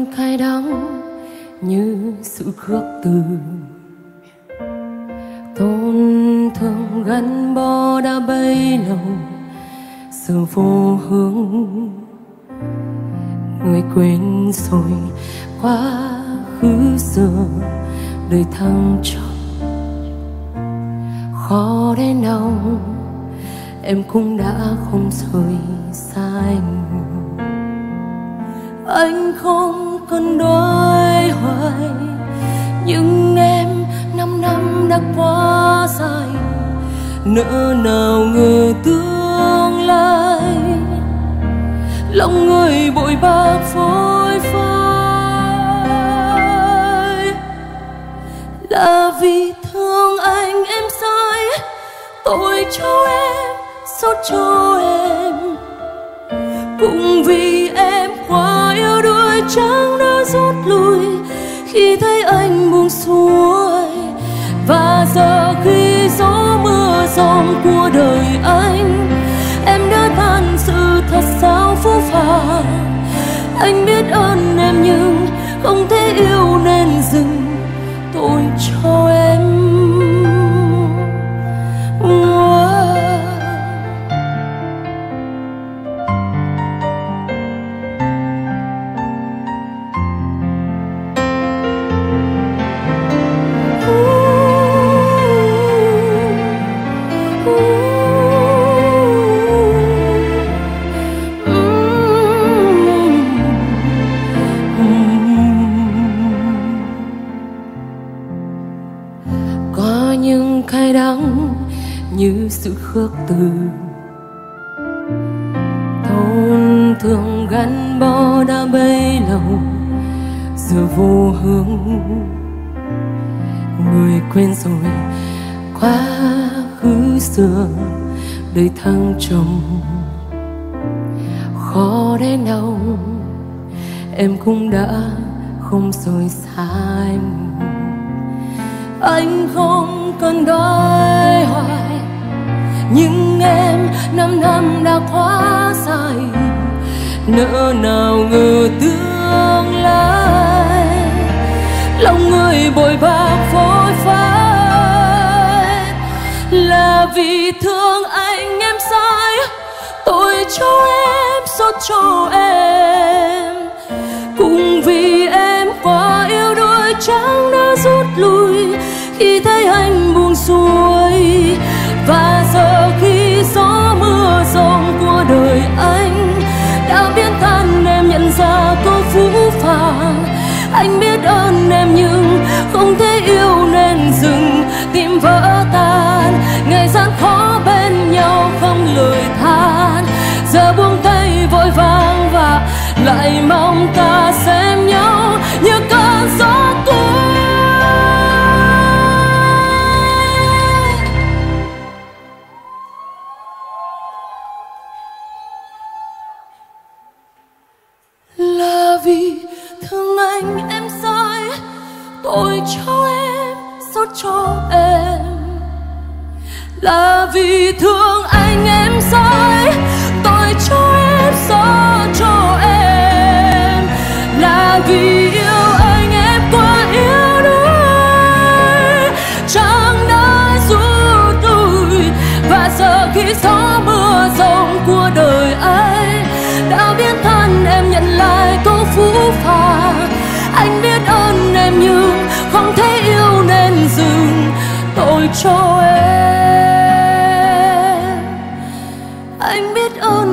cay đắng như sự khước từ, tổn thương gắn bó đã bấy lâu giờ vô hướng. Người quên rồi quá khứ xưa đời thăng trầm, khó đến đâu em cũng đã không rời xa anh không cần đói hoài, nhưng em 5 năm đã quá dài, nỡ nào ngờ tương lai lòng người bội bạc phôi phai. Là vì thương anh em sai, tội cho em, xót cho em, cũng vì em quá yêu đuổi chẳng đã rút lui khi thấy anh buông xuôi. Và giờ khi gió mưa giông của đời anh, em đã than sự thật sao phũ phàng. Anh biết ơn em nhưng không thể yêu nên dừng tội cho em. Cay đắng như sự khước từ, tổn thương gắn bó đã bấy lâu giờ vô hướng. Người quên rồi quá khứ xưa đời thăng trầm, khó đến đâu em cũng đã không rời xa anh. Anh không cần đói hoài, nhưng em 5 năm đã quá dài, nỡ nào ngờ tương lai lòng người bội bạc phôi phai. Là vì thương anh em sai, tội cho em, xót cho em, cũng vì em quá yêu đuổi chẳng đã rút lui khi thấy anh buông xuôi. Và giờ khi gió mưa giông của đời anh đã biến tan em nhận ra câu phũ phàng. Anh biết ơn em nhưng không thể yêu nên dừng tim vỡ tan. Ngày gian khó bên nhau không lời than, giờ buông tay vội vàng và lại mong ta xem nhau như cơn gió cuối. Là vì thương anh em sai, tội cho em, xót cho em. Là vì thương anh em sai, tội cho em, xót cho em. Là vì yêu anh em quá yêu đuối chẳng đã rút lui. Và giờ khi gió mưa giông của đời anh đã biến tan em nhận lại câu phũ phàng. Anh biết ơn em nhưng không thể yêu nên dừng tội cho em. Anh biết ơn